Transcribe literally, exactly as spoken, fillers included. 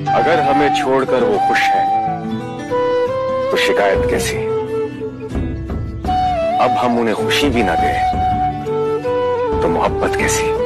अगर हमें छोड़कर वो खुश है तो शिकायत कैसी? अब हम उन्हें खुशी भी ना दें तो मोहब्बत कैसी?